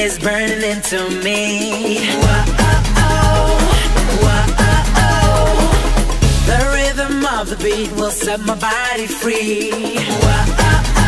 is burning into me. Whoa-oh-oh, whoa-oh-oh. The rhythm of the beat will set my body free. Whoa-oh-oh.